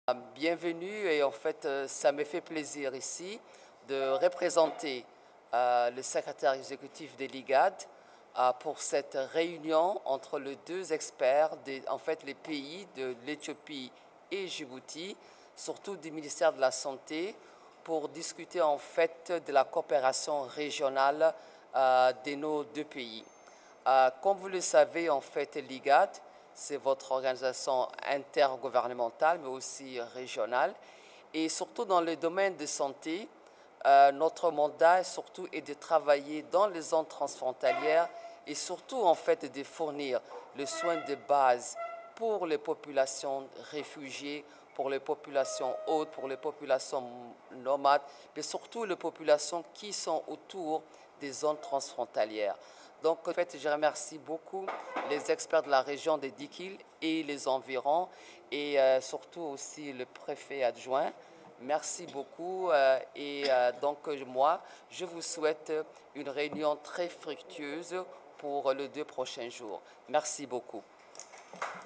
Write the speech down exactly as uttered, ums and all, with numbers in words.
Bienvenue et en fait, euh, ça me fait plaisir ici de représenter euh, le secrétaire exécutif de l'I G A D euh, pour cette réunion entre les deux experts, des, en fait les pays de l'Éthiopie et Djibouti, surtout du ministère de la Santé, pour discuter en fait de la coopération régionale euh, de nos deux pays. Euh, comme vous le savez, en fait, l'I G A D, c'est votre organisation intergouvernementale, mais aussi régionale. Et surtout dans le domaine de santé, euh, notre mandat surtout est de travailler dans les zones transfrontalières et surtout en fait de fournir le soin de base pour les populations réfugiées, pour les populations hautes, pour les populations nomades, mais surtout les populations qui sont autour des zones transfrontalières. Donc, en fait, je remercie beaucoup les experts de la région de Dikil et les environs, et euh, surtout aussi le préfet adjoint. Merci beaucoup. Euh, et euh, donc, moi, je vous souhaite une réunion très fructueuse pour les deux prochains jours. Merci beaucoup.